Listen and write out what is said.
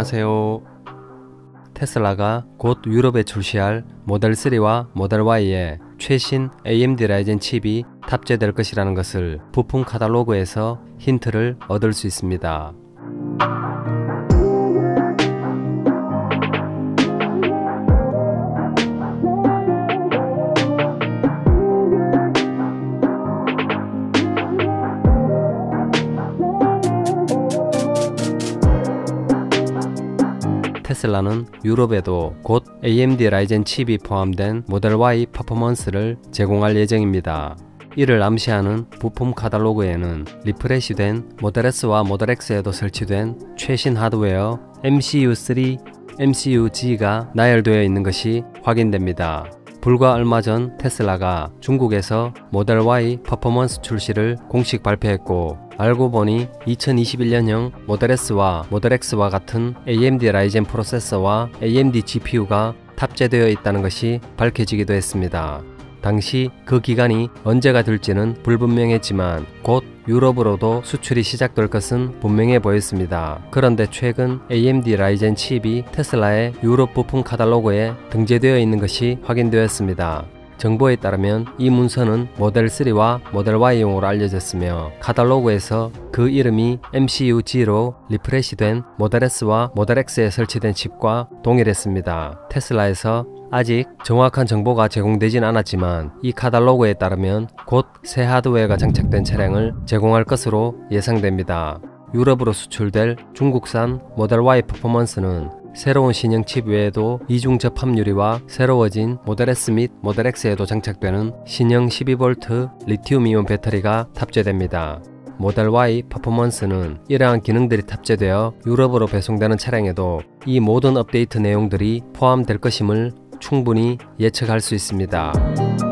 안녕하세요. 테슬라가 곧 유럽에 출시할 모델 3와 모델 Y에 최신 AMD 라이젠 칩이 탑재될 것이라는 것을 부품 카탈로그에서 힌트를 얻을 수 있습니다. 테슬라는 유럽에도 곧 AMD 라이젠 칩이 포함된 모델 Y 퍼포먼스를 제공할 예정입니다. 이를 암시하는 부품 카탈로그에는 리프레시된 모델 S와 모델 X에도 설치된 최신 하드웨어 MCU3, MCU-G가 나열되어 있는 것이 확인됩니다. 불과 얼마 전 테슬라가 중국에서 모델 Y 퍼포먼스 출시를 공식 발표했고, 알고 보니 2021년형 모델 S와 모델 X와 같은 AMD 라이젠 프로세서와 AMD GPU가 탑재되어 있다는 것이 밝혀지기도 했습니다. 당시 그 기간이 언제가 될지는 불분명했지만 곧 유럽으로도 수출이 시작될 것은 분명해 보였습니다. 그런데 최근 AMD 라이젠 칩이 테슬라의 유럽 부품 카탈로그에 등재되어 있는 것이 확인되었습니다. 정보에 따르면 이 문서는 모델 3와 모델 Y용으로 알려졌으며, 카탈로그에서 그 이름이 MCU-G로 리프레시된 모델 S와 모델 X에 설치된 칩과 동일했습니다. 테슬라에서 아직 정확한 정보가 제공되진 않았지만 이 카탈로그에 따르면 곧 새 하드웨어가 장착된 차량을 제공할 것으로 예상됩니다. 유럽으로 수출될 중국산 모델 Y 퍼포먼스는 새로운 신형 칩 외에도 이중 접합 유리와 새로워진 모델 S 및 모델 X에도 장착되는 신형 12V 리튬이온 배터리가 탑재됩니다. 모델 Y 퍼포먼스는 이러한 기능들이 탑재되어 유럽으로 배송되는 차량에도 이 모든 업데이트 내용들이 포함될 것임을 충분히 예측할 수 있습니다.